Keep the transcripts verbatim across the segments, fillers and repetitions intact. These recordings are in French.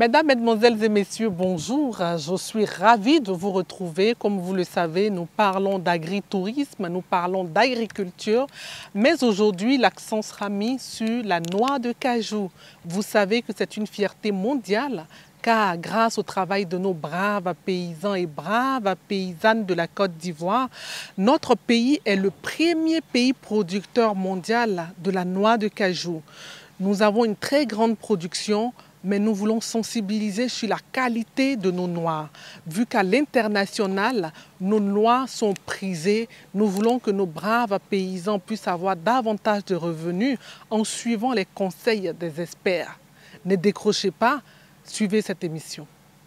Mesdames, Mesdemoiselles et Messieurs, bonjour. Je suis ravie de vous retrouver. Comme vous le savez, nous parlons d'agritourisme, nous parlons d'agriculture, mais aujourd'hui, l'accent sera mis sur la noix de cajou. Vous savez que c'est une fierté mondiale, car grâce au travail de nos braves paysans et braves paysannes de la Côte d'Ivoire, notre pays est le premier pays producteur mondial de la noix de cajou. Nous avons une très grande production, mais nous voulons sensibiliser sur la qualité de nos noix. Vu qu'à l'international, nos noix sont prisées, nous voulons que nos braves paysans puissent avoir davantage de revenus en suivant les conseils des experts. Ne décrochez pas, suivez cette émission.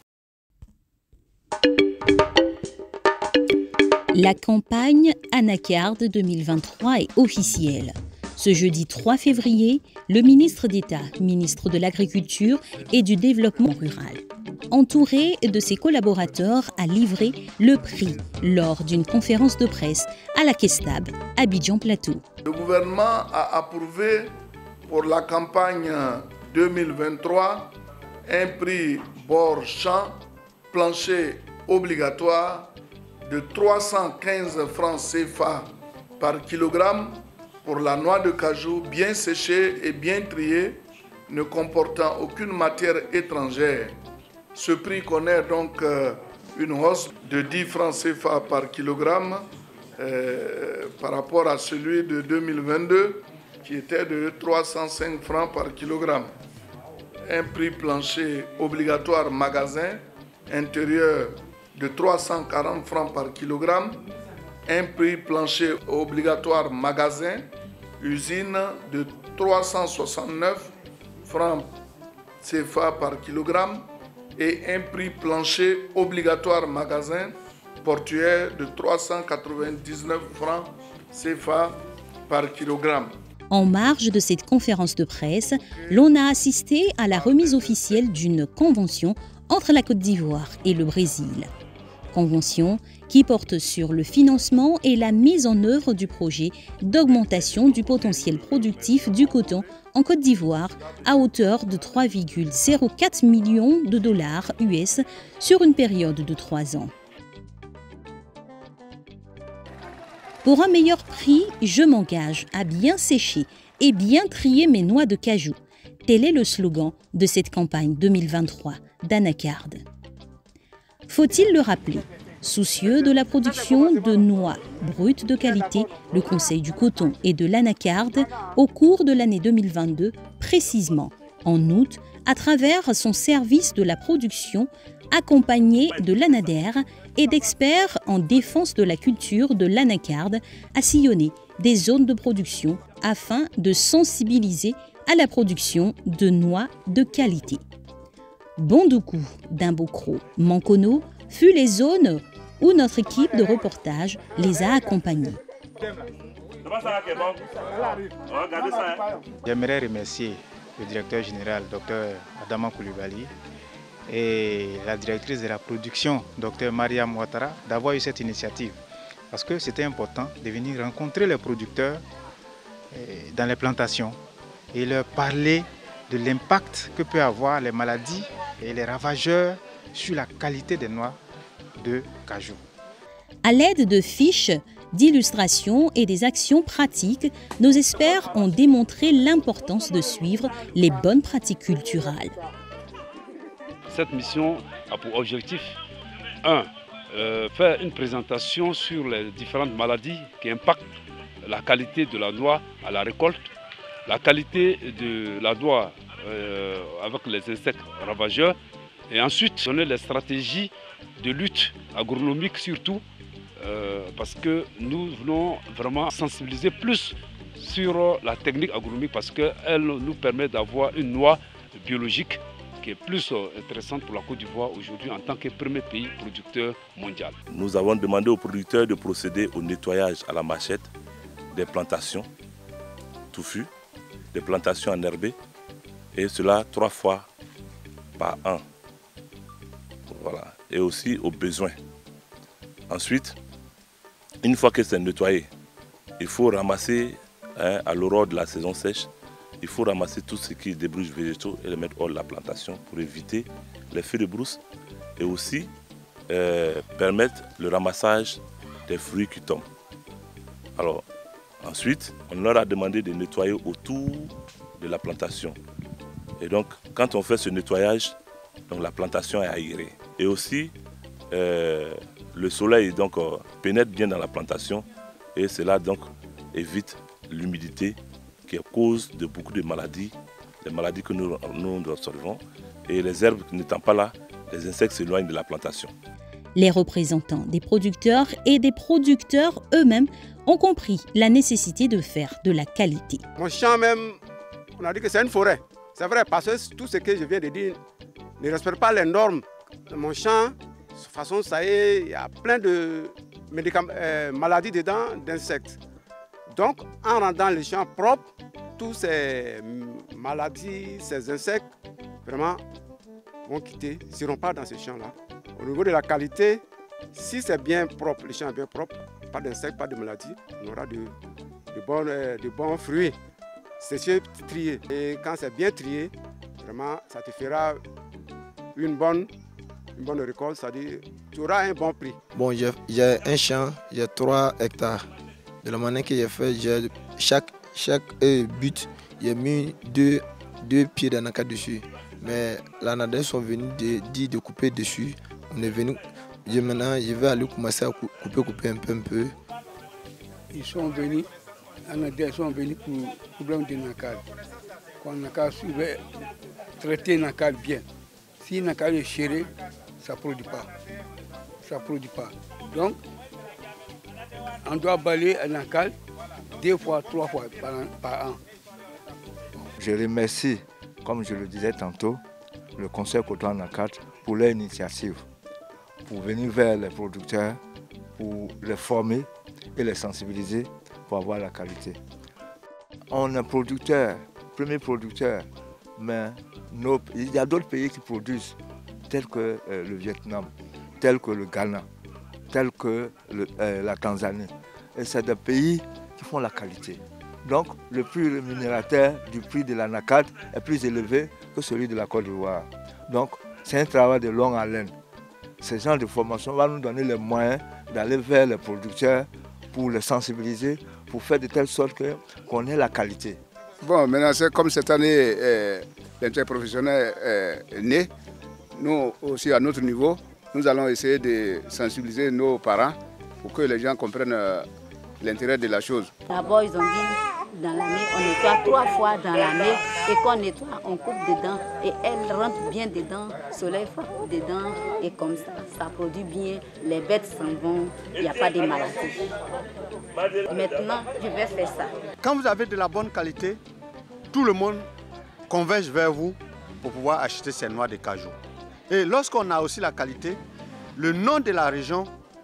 La campagne Anacarde deux mille vingt-trois est officielle. Ce jeudi trois février, le ministre d'État, ministre de l'Agriculture et du Développement rural, entouré de ses collaborateurs, a livré le prix lors d'une conférence de presse à la Kestab, Abidjan Plateau. Le gouvernement a approuvé pour la campagne deux mille vingt-trois un prix bord champ plancher obligatoire de trois cent quinze francs C F A par kilogramme pour la noix de cajou bien séchée et bien triée, ne comportant aucune matière étrangère. Ce prix connaît donc euh, une hausse de dix francs C F A par kilogramme euh, par rapport à celui de deux mille vingt-deux qui était de trois cent cinq francs par kilogramme. Un prix plancher obligatoire magasin intérieur de trois cent quarante francs par kilogramme. Un prix plancher obligatoire magasin, usine de trois cent soixante-neuf francs C F A par kilogramme et un prix plancher obligatoire magasin portuaire de trois cent quatre-vingt-dix-neuf francs C F A par kilogramme. En marge de cette conférence de presse, l'on a assisté à la remise officielle d'une convention entre la Côte d'Ivoire et le Brésil. Convention qui porte sur le financement et la mise en œuvre du projet d'augmentation du potentiel productif du coton en Côte d'Ivoire à hauteur de trois virgule zéro quatre millions de dollars U S sur une période de trois ans. Pour un meilleur prix, je m'engage à bien sécher et bien trier mes noix de cajou. Tel est le slogan de cette campagne deux mille vingt-trois d'Anacarde. Faut-il le rappeler? Soucieux de la production de noix brutes de qualité, le Conseil du coton et de l'anacarde, au cours de l'année deux mille vingt-deux, précisément en août, à travers son service de la production, accompagné de l'ANADER et d'experts en défense de la culture de l'anacarde, a sillonné des zones de production afin de sensibiliser à la production de noix de qualité. Bondoukou, Dimbocro, Mankono fut les zones où notre équipe de reportage les a accompagnés. J'aimerais remercier le directeur général, docteur Adama Koulibaly, et la directrice de la production, docteur Maria Ouattara, d'avoir eu cette initiative. Parce que c'était important de venir rencontrer les producteurs dans les plantations et leur parler de l'impact que peuvent avoir les maladies et les ravageurs sur la qualité des noix de cajou. À l'aide de fiches, d'illustrations et des actions pratiques, nos experts ont démontré l'importance de suivre les bonnes pratiques culturelles. Cette mission a pour objectif, un, euh, faire une présentation sur les différentes maladies qui impactent la qualité de la noix à la récolte, la qualité de la noix euh, avec les insectes ravageurs, et ensuite donner les stratégies de lutte agronomique surtout, euh, parce que nous voulons vraiment sensibiliser plus sur la technique agronomique parce qu'elle nous permet d'avoir une noix biologique qui est plus intéressante pour la Côte d'Ivoire aujourd'hui en tant que premier pays producteur mondial. Nous avons demandé aux producteurs de procéder au nettoyage à la machette des plantations touffues, des plantations enherbées, et cela trois fois par an. Voilà. Et aussi aux besoins. Ensuite, une fois que c'est nettoyé, il faut ramasser hein, à l'aurore de la saison sèche, il faut ramasser tout ce qui est débris végétaux et les mettre hors de la plantation pour éviter les feux de brousse et aussi euh, permettre le ramassage des fruits qui tombent. Alors, ensuite, on leur a demandé de nettoyer autour de la plantation. Et donc, quand on fait ce nettoyage, donc la plantation est aérée. Et aussi, euh, le soleil donc, euh, pénètre bien dans la plantation et cela donc évite l'humidité qui est cause de beaucoup de maladies, les maladies que nous, nous observons. Et les herbes n'étant pas là, les insectes s'éloignent de la plantation. Les représentants des producteurs et des producteurs eux-mêmes ont compris la nécessité de faire de la qualité. Mon champ même, on a dit que c'est une forêt. C'est vrai, parce que tout ce que je viens de dire ne respecte pas les normes. Mon champ, de toute façon, ça y est, il y a plein de euh, maladies dedans, d'insectes. Donc, en rendant les champs propres, tous ces maladies, ces insectes, vraiment, vont quitter, ne seront pas dans ces champs-là. Au niveau de la qualité, si c'est bien propre, les champs sont bien propres, pas d'insectes, pas de maladies, on aura de, de, bons, de bons fruits. C'est trié. Et quand c'est bien trié, vraiment, ça te fera une bonne, une bonne récolte, c'est-à-dire tu auras un bon prix. Bon, j'ai un champ, j'ai trois hectares. De la manière que j'ai fait, chaque, chaque euh, but, j'ai mis deux, deux pieds d'anaca dessus. Mais les nadins sont venus de, dire de couper dessus. On est venu, je, maintenant je vais aller commencer à couper, couper un peu, un peu. Ils sont venus, les nadins sont venus pour le problème de nacal. Quand le nacal suivait, traiter le nacal bien. Si le nacal est chéré, ça ne produit pas. Ça ne produit pas. Donc, on doit balayer un nacal deux fois, trois fois par an. Par an. Je remercie, comme je le disais tantôt, le Conseil Coton Nacal pour leur initiative, pour venir vers les producteurs, pour les former et les sensibiliser pour avoir la qualité. On est producteur, premier producteur, mais nos, il y a d'autres pays qui produisent, tels que euh, le Vietnam, tels que le Ghana, tels que le, euh, la Tanzanie. Et c'est des pays qui font la qualité. Donc le prix rémunérateur du prix de l'anacarde est plus élevé que celui de la Côte d'Ivoire. Donc c'est un travail de longue haleine. Ce genre de formation va nous donner les moyens d'aller vers les producteurs pour les sensibiliser, pour faire de telle sorte qu'on ait la qualité. Bon, maintenant c'est comme cette année, euh, l'interprofessionnel est né. Nous aussi à notre niveau, nous allons essayer de sensibiliser nos parents pour que les gens comprennent euh, l'intérêt de la chose. D'abord, ils ont dit dans l'année, on nettoie trois fois dans l'année et qu'on nettoie, on coupe dedans et elle rentre bien dedans, le soleil frappe dedans et comme ça, ça produit bien, les bêtes s'en vont, il n'y a pas de maladies. Maintenant, je vais faire ça. Quand vous avez de la bonne qualité, tout le monde converge vers vous pour pouvoir acheter ces noix de cajou. Et lorsqu'on a aussi la qualité, le nom de la région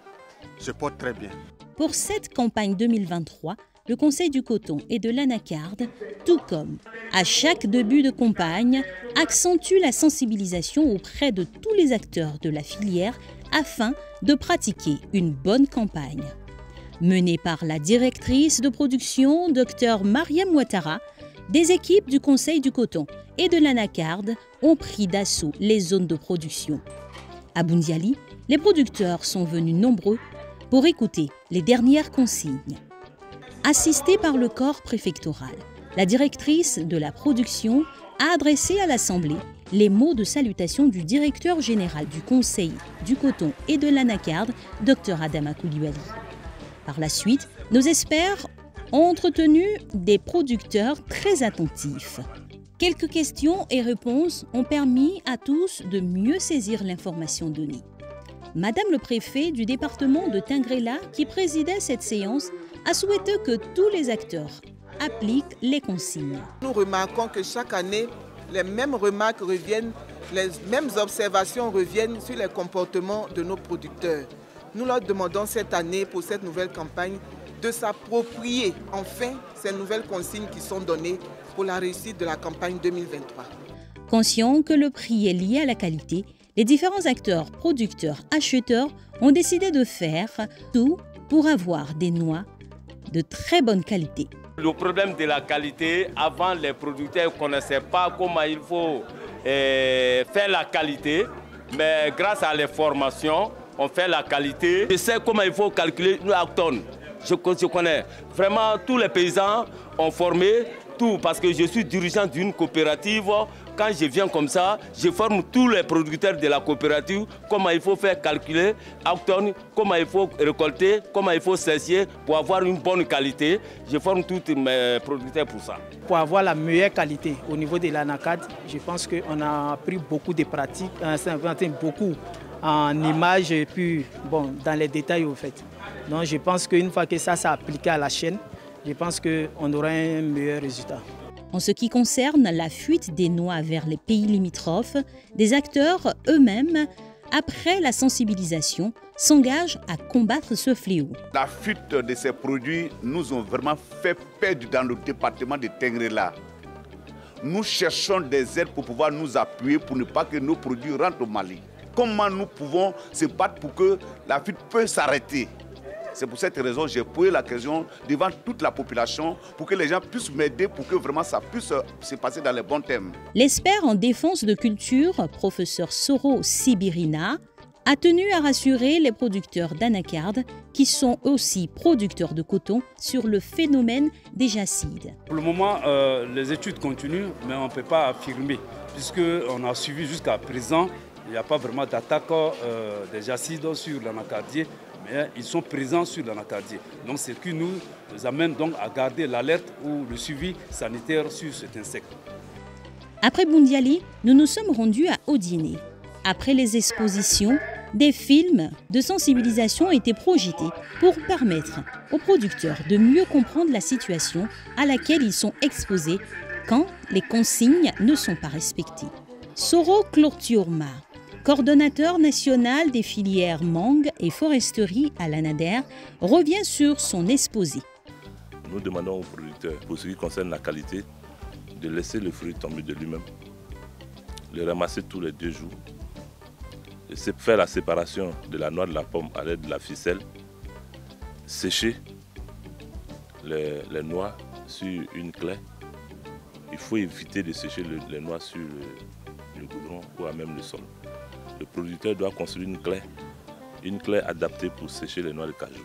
se porte très bien. Pour cette campagne deux mille vingt-trois, le Conseil du coton et de l'anacarde, tout comme à chaque début de campagne, accentue la sensibilisation auprès de tous les acteurs de la filière afin de pratiquer une bonne campagne. Menée par la directrice de production, Dr Mariam Ouattara, des équipes du Conseil du coton et de l'anacarde ont pris d'assaut les zones de production. À Boundiali, les producteurs sont venus nombreux pour écouter les dernières consignes. Assistée par le corps préfectoral, la directrice de la production a adressé à l'Assemblée les mots de salutation du directeur général du Conseil du coton et de l'anacarde, Dr Adama Coulibaly. Par la suite, nos experts ont entretenu des producteurs très attentifs. Quelques questions et réponses ont permis à tous de mieux saisir l'information donnée. Madame le préfet du département de Tingrela, qui présidait cette séance, a souhaité que tous les acteurs appliquent les consignes. Nous remarquons que chaque année, les mêmes remarques reviennent, les mêmes observations reviennent sur les comportements de nos producteurs. Nous leur demandons cette année, pour cette nouvelle campagne, de s'approprier enfin ces nouvelles consignes qui sont données pour la réussite de la campagne deux mille vingt-trois. Conscients que le prix est lié à la qualité, les différents acteurs, producteurs, acheteurs ont décidé de faire tout pour avoir des noix de très bonne qualité. Le problème de la qualité, avant les producteurs ne connaissaient pas comment il faut euh, faire la qualité, mais grâce à les formations, on fait la qualité. Je sais comment il faut calculer une tonne. Je, je connais. Vraiment, tous les paysans ont formé tout, parce que je suis dirigeant d'une coopérative. Quand je viens comme ça, je forme tous les producteurs de la coopérative, comment il faut faire calculer tonnes, comment il faut récolter, comment il faut sécher pour avoir une bonne qualité. Je forme tous mes producteurs pour ça. Pour avoir la meilleure qualité au niveau de l'anacarde, je pense qu'on a pris beaucoup de pratiques, on s'est inventé beaucoup en images et puis bon, dans les détails au fait. Donc je pense qu'une fois que ça s'est appliqué à la chaîne, je pense qu'on aura un meilleur résultat. En ce qui concerne la fuite des noix vers les pays limitrophes, des acteurs eux-mêmes, après la sensibilisation, s'engagent à combattre ce fléau. La fuite de ces produits nous ont vraiment fait perdre dans le département de Tengrela. Nous cherchons des aides pour pouvoir nous appuyer pour ne pas que nos produits rentrent au Mali. Comment nous pouvons se battre pour que la fuite puisse s'arrêter? C'est pour cette raison que j'ai posé la question devant toute la population pour que les gens puissent m'aider pour que vraiment ça puisse se passer dans les bons termes. L'expert en défense de culture, professeur Soro Sibirina, a tenu à rassurer les producteurs d'anacarde qui sont aussi producteurs de coton sur le phénomène des jacides. Pour le moment, euh, les études continuent, mais on ne peut pas affirmer, puisqu'on a suivi jusqu'à présent, il n'y a pas vraiment d'attaque euh, des jacides sur l'anacardier, mais ils sont présents sur l'anacardier. Donc c'est ce qui nous amène donc à garder l'alerte ou le suivi sanitaire sur cet insecte. Après Boundiali, nous nous sommes rendus à Odiéné. Après les expositions, des films de sensibilisation ont été projetés pour permettre aux producteurs de mieux comprendre la situation à laquelle ils sont exposés quand les consignes ne sont pas respectées. Soro Clortiorma, coordonnateur national des filières mangue et foresterie à l'ANADER, revient sur son exposé. Nous demandons aux producteurs, pour ce qui concerne la qualité, de laisser le fruit tomber de lui-même, le ramasser tous les deux jours, et faire la séparation de la noix de la pomme à l'aide de la ficelle, sécher les, les noix sur une clé. Il faut éviter de sécher le, les noix sur le, le goudron ou à même le sol. Le producteur doit construire une clé, une clé adaptée pour sécher les noix de cajou.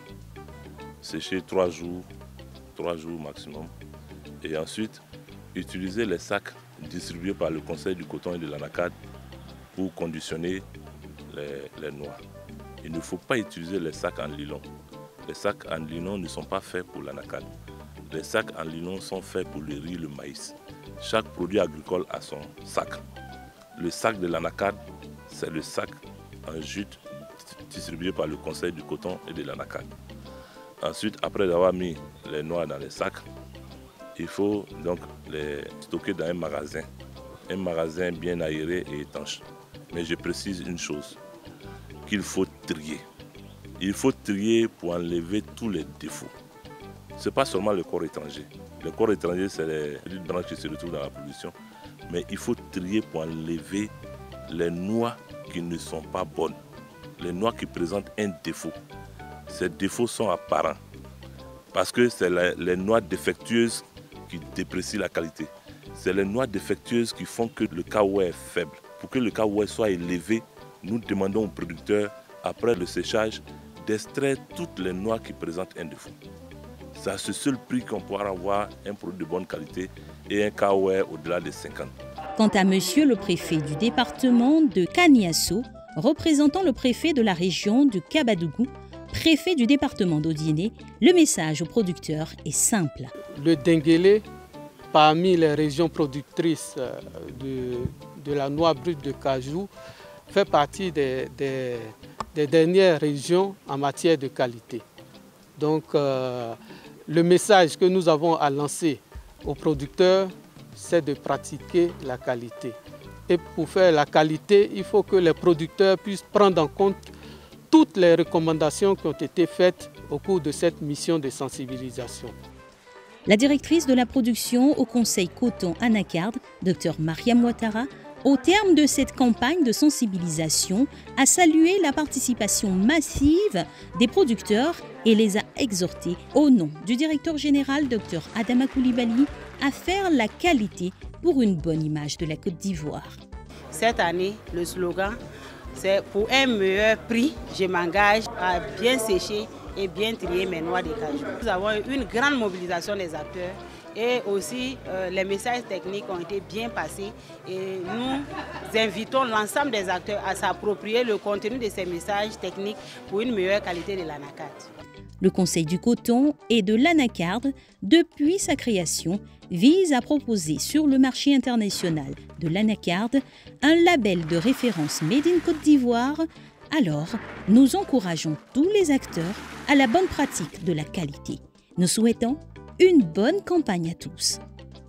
Sécher trois jours, trois jours maximum. Et ensuite, utiliser les sacs distribués par le Conseil du coton et de l'anacarde pour conditionner les, les noix. Il ne faut pas utiliser les sacs en nylon. Les sacs en nylon ne sont pas faits pour l'anacarde. Les sacs en nylon sont faits pour le riz et le maïs. Chaque produit agricole a son sac. Le sac de l'anacarde, c'est le sac en jute distribué par le Conseil du coton et de l'anacarde. Ensuite, après avoir mis les noix dans les sacs, il faut donc les stocker dans un magasin. Un magasin bien aéré et étanche. Mais je précise une chose, qu'il faut trier. Il faut trier pour enlever tous les défauts. Ce n'est pas seulement le corps étranger. Le corps étranger, c'est les petites branches qui se retrouvent dans la production. Mais il faut trier pour enlever les noix qui ne sont pas bonnes. Les noix qui présentent un défaut. Ces défauts sont apparents. Parce que c'est les, les noix défectueuses qui déprécient la qualité. C'est les noix défectueuses qui font que le K O est faible. Pour que le K O soit élevé, nous demandons aux producteurs, après le séchage, d'extraire toutes les noix qui présentent un défaut. C'est à ce seul prix qu'on pourra avoir un produit de bonne qualité et un K O au-delà de cinquante. Quant à monsieur le préfet du département de Kaniasso, représentant le préfet de la région du Kabadougou, préfet du département d'Odiéné, le message aux producteurs est simple. Le Denguélé, parmi les régions productrices de, de la noix brute de cajou, fait partie des, des, des dernières régions en matière de qualité. Donc, euh, le message que nous avons à lancer aux producteurs, c'est de pratiquer la qualité. Et pour faire la qualité, il faut que les producteurs puissent prendre en compte toutes les recommandations qui ont été faites au cours de cette mission de sensibilisation. La directrice de la production au Conseil coton anacarde, Dr Mariam Ouattara, Au terme de cette campagne de sensibilisation, a salué la participation massive des producteurs et les a exhortés, au nom du directeur général Dr Adama Coulibaly, à faire la qualité pour une bonne image de la Côte d'Ivoire. Cette année, le slogan, c'est pour un meilleur prix, je m'engage à bien sécher et bien trier mes noix de cajou. Nous avons eu une grande mobilisation des acteurs et aussi euh, les messages techniques ont été bien passés et nous invitons l'ensemble des acteurs à s'approprier le contenu de ces messages techniques pour une meilleure qualité de l'anacarde. Le Conseil du coton et de l'anacarde, depuis sa création, vise à proposer sur le marché international de l'anacarde un label de référence Made in Côte d'Ivoire. Alors, nous encourageons tous les acteurs à la bonne pratique de la qualité. Nous souhaitons une bonne campagne à tous.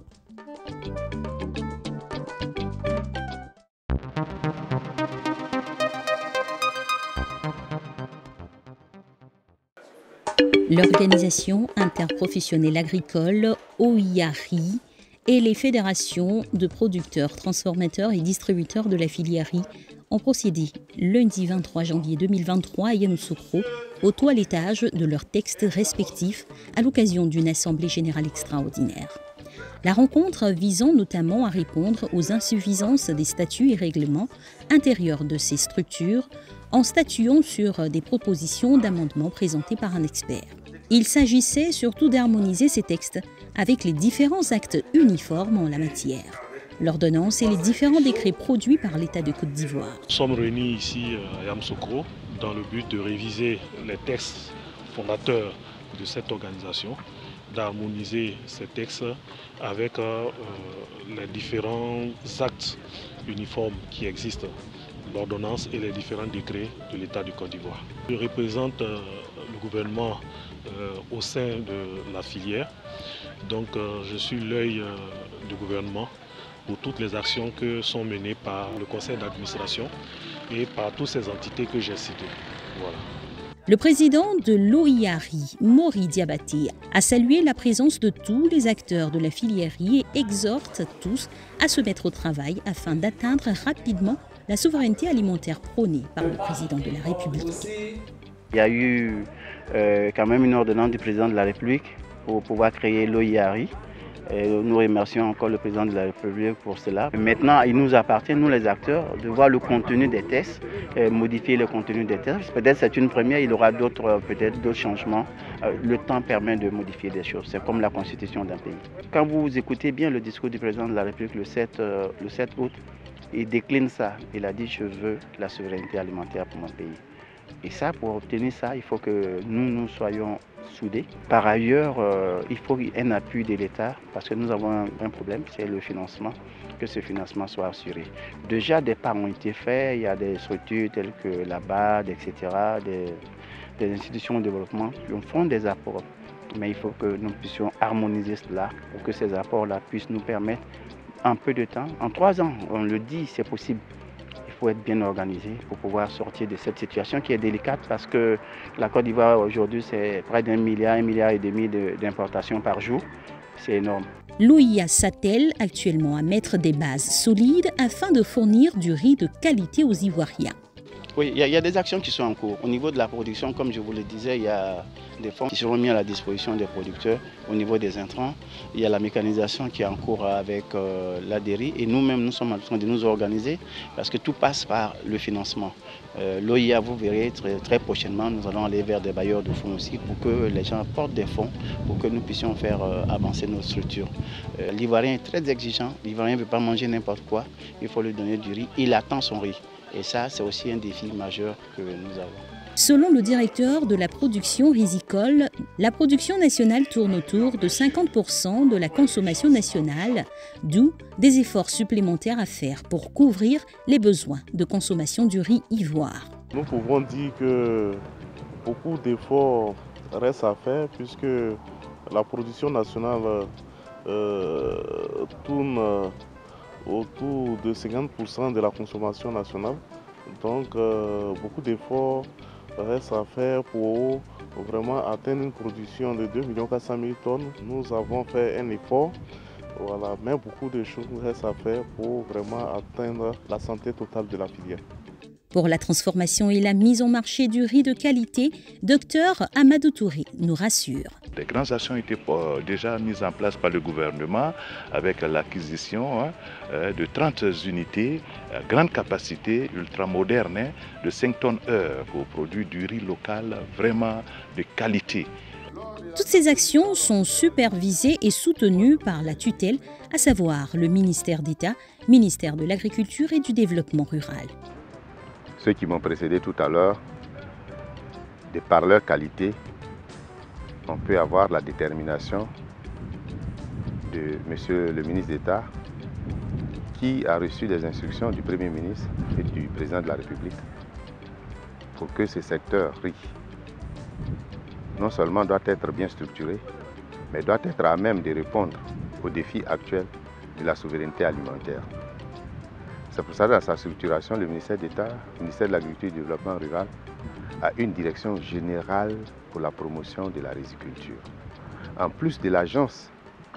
L'Organisation interprofessionnelle agricole O I A R I et les fédérations de producteurs, transformateurs et distributeurs de la filière riz ont procédé lundi vingt-trois janvier deux mille vingt-trois à Yamoussoukro au toilettage de leurs textes respectifs à l'occasion d'une assemblée générale extraordinaire. La rencontre visant notamment à répondre aux insuffisances des statuts et règlements intérieurs de ces structures en statuant sur des propositions d'amendements présentées par un expert. Il s'agissait surtout d'harmoniser ces textes avec les différents actes uniformes en la matière, l'ordonnance et les différents décrets produits par l'État de Côte d'Ivoire. Nous sommes réunis ici à Yamoussoukro dans le but de réviser les textes fondateurs de cette organisation, d'harmoniser ces textes avec euh, les différents actes uniformes qui existent, l'ordonnance et les différents décrets de l'État du Côte d'Ivoire. Je représente euh, le gouvernement euh, au sein de la filière, donc euh, je suis l'œil euh, du gouvernement pour toutes les actions que sont menées par le conseil d'administration et par toutes ces entités que j'ai citées. Voilà. Le président de l'O I A R I, Mori Diabaté, a salué la présence de tous les acteurs de la filière riz et exhorte tous à se mettre au travail afin d'atteindre rapidement la souveraineté alimentaire prônée par le président de la République. Il y a eu euh, quand même une ordonnance du président de la République pour pouvoir créer l'O I A R I. Et nous remercions encore le président de la République pour cela. Maintenant, il nous appartient, nous les acteurs, de voir le contenu des tests, modifier le contenu des tests. Peut-être c'est une première, il y aura d'autres, peut-être d'autres changements. Le temps permet de modifier des choses. C'est comme la constitution d'un pays. Quand vous écoutez bien le discours du président de la République le sept, le sept août, il décline ça. Il a dit « je veux la souveraineté alimentaire pour mon pays ». Et ça, pour obtenir ça, il faut que nous, nous soyons soudés. Par ailleurs, euh, il faut un appui de l'État parce que nous avons un, un problème, c'est le financement, que ce financement soit assuré. Déjà, des pas ont été faits, il y a des structures telles que la B A D, et cetera, des, des institutions de développement qui font des apports. Mais il faut que nous puissions harmoniser cela pour que ces apports-là puissent nous permettre, en peu de temps, en trois ans, on le dit, c'est possible. Il faut être bien organisé pour pouvoir sortir de cette situation qui est délicate parce que la Côte d'Ivoire aujourd'hui c'est près d'un milliard, un milliard et demi d'importations par jour. C'est énorme. L'O I A s'attelle actuellement à mettre des bases solides afin de fournir du riz de qualité aux Ivoiriens. Oui, il y, y a des actions qui sont en cours. Au niveau de la production, comme je vous le disais, il y a des fonds qui seront mis à la disposition des producteurs au niveau des intrants. Il y a la mécanisation qui est en cours avec euh, l'A D R I et nous-mêmes, nous sommes en train de nous organiser parce que tout passe par le financement. Euh, L'O I A, vous verrez, très, très prochainement, nous allons aller vers des bailleurs de fonds aussi pour que les gens apportent des fonds pour que nous puissions faire euh, avancer nos structures. Euh, L'Ivoirien est très exigeant, l'Ivoirien ne veut pas manger n'importe quoi, il faut lui donner du riz, il attend son riz. Et ça, c'est aussi un défi majeur que nous avons. Selon le directeur de la production rizicole, la production nationale tourne autour de cinquante pour cent de la consommation nationale, d'où des efforts supplémentaires à faire pour couvrir les besoins de consommation du riz ivoire. Nous pouvons dire que beaucoup d'efforts restent à faire puisque la production nationale euh, tourne autour de cinquante pour cent de la consommation nationale. Donc euh, beaucoup d'efforts restent à faire pour vraiment atteindre une production de deux millions quatre cent mille tonnes. Nous avons fait un effort Voilà, mais beaucoup de choses restent à faire pour vraiment atteindre la santé totale de la filière. Pour la transformation et la mise en marché du riz de qualité, Docteur Amadou Touré nous rassure. Des grandes actions ont été déjà mises en place par le gouvernement avec l'acquisition hein, de trente unités à grande capacité, ultramoderne, hein, de cinq tonnes heure pour produire du riz local vraiment de qualité. Toutes ces actions sont supervisées et soutenues par la tutelle, à savoir le ministère d'État, ministère de l'Agriculture et du Développement rural. Ceux qui m'ont précédé tout à l'heure, de par leur qualité, on peut avoir la détermination de Monsieur le ministre d'État qui a reçu des instructions du Premier ministre et du Président de la République pour que ce secteur riz non seulement doit être bien structuré, mais doit être à même de répondre aux défis actuels de la souveraineté alimentaire. C'est pour ça que dans sa structuration, le ministère d'État, le ministère de l'Agriculture et du Développement rural, a une direction générale pour la promotion de la riziculture. En plus de l'agence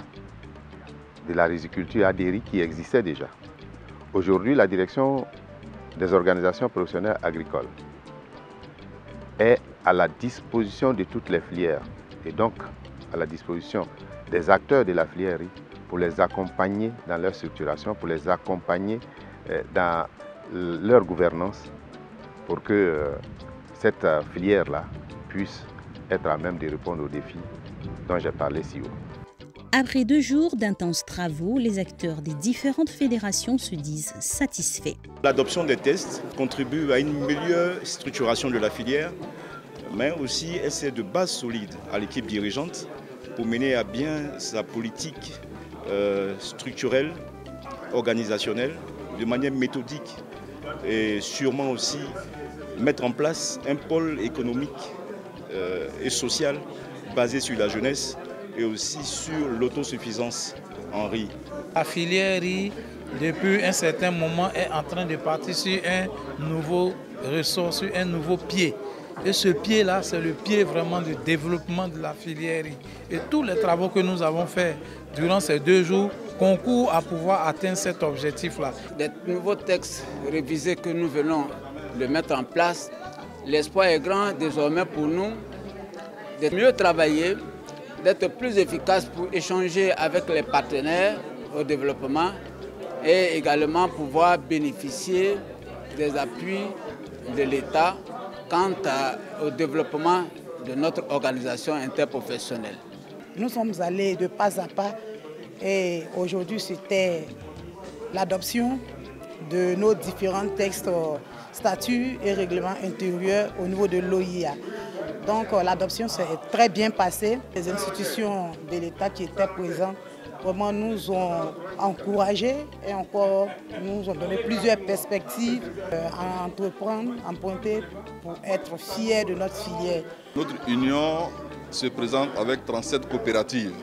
de la riziculture A D R I qui existait déjà. Aujourd'hui, la direction des organisations professionnelles agricoles est à la disposition de toutes les filières et donc à la disposition des acteurs de la filière riz pour les accompagner dans leur structuration, pour les accompagner dans leur gouvernance pour que cette filière-là puisse être à même de répondre aux défis dont j'ai parlé si haut. Après deux jours d'intenses travaux, les acteurs des différentes fédérations se disent satisfaits. L'adoption des tests contribue à une meilleure structuration de la filière, mais aussi elle sert de base solide à l'équipe dirigeante pour mener à bien sa politique euh, structurelle, organisationnelle, de manière méthodique et sûrement aussi mettre en place un pôle économique euh, et social basé sur la jeunesse et aussi sur l'autosuffisance en riz. La filière riz, depuis un certain moment, est en train de partir sur un nouveau ressort, sur un nouveau pied. Et ce pied-là, c'est le pied vraiment de développement de la filière riz. Et tous les travaux que nous avons faits durant ces deux jours concourent à pouvoir atteindre cet objectif-là. Des nouveaux textes révisés que nous venons de mettre en place, l'espoir est grand désormais pour nous de mieux travailler, d'être plus efficace pour échanger avec les partenaires au développement et également pouvoir bénéficier des appuis de l'État quant à, au développement de notre organisation interprofessionnelle. Nous sommes allés de pas à pas et aujourd'hui c'était l'adoption de nos différents textes, statuts et règlements intérieurs au niveau de l'O I A. Donc l'adoption s'est très bien passée. Les institutions de l'État qui étaient présentes vraiment nous ont encouragés et encore nous ont donné plusieurs perspectives à entreprendre, à emprunter pour être fiers de notre filière. Notre union se présente avec trente-sept coopératives.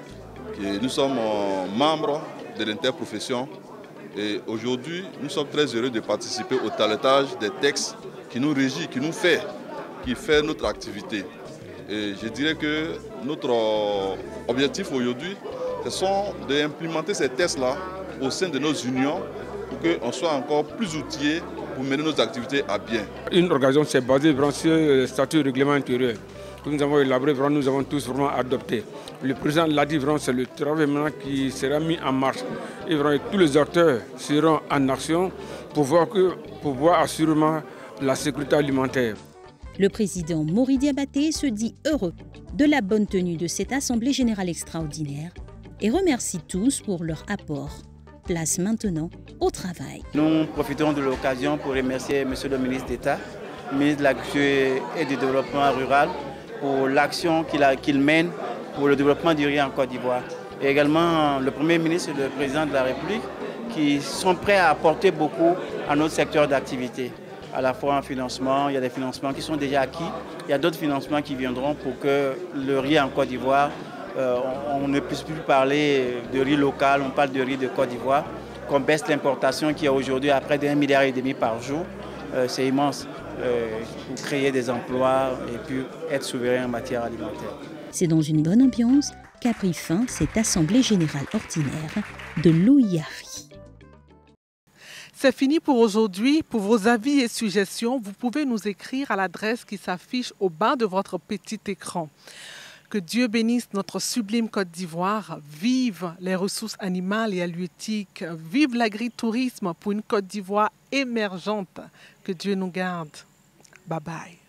Et nous sommes membres de l'interprofession et aujourd'hui nous sommes très heureux de participer au toilettage des textes qui nous régit, qui nous fait, qui fait notre activité. Et je dirais que notre objectif aujourd'hui, ce sont d'implémenter ces tests-là au sein de nos unions pour qu'on soit encore plus outillés pour mener nos activités à bien. Une organisation s'est basée vraiment sur le statut règlement intérieur que nous avons élaboré, vraiment, nous avons tous vraiment adopté. Le président l'a dit, c'est le travail maintenant qui sera mis en marche. Et vraiment, tous les acteurs seront en action pour voir, que, pour voir assurément la sécurité alimentaire. Le président Maury Diabaté se dit heureux de la bonne tenue de cette Assemblée générale extraordinaire et remercie tous pour leur apport. Place maintenant au travail. Nous profitons de l'occasion pour remercier M. le ministre d'État, ministre de l'Agriculture et du Développement rural, pour l'action qu'il qu'il mène pour le développement du riz en Côte d'Ivoire. Et également le Premier ministre et le Président de la République qui sont prêts à apporter beaucoup à notre secteur d'activité. À la fois en financement, il y a des financements qui sont déjà acquis, il y a d'autres financements qui viendront pour que le riz en Côte d'Ivoire, euh, on, on ne puisse plus parler de riz local, on parle de riz de Côte d'Ivoire, qu'on baisse l'importation qui est aujourd'hui à près d'un milliard et demi par jour. Euh, c'est immense euh, pour créer des emplois et puis être souverain en matière alimentaire. C'est dans une bonne ambiance qu'a pris fin cette Assemblée générale ordinaire de l'O I A R I. C'est fini pour aujourd'hui. Pour vos avis et suggestions, vous pouvez nous écrire à l'adresse qui s'affiche au bas de votre petit écran. Que Dieu bénisse notre sublime Côte d'Ivoire. Vive les ressources animales et halieutiques. Vive l'agritourisme pour une Côte d'Ivoire émergente. Que Dieu nous garde. Bye bye.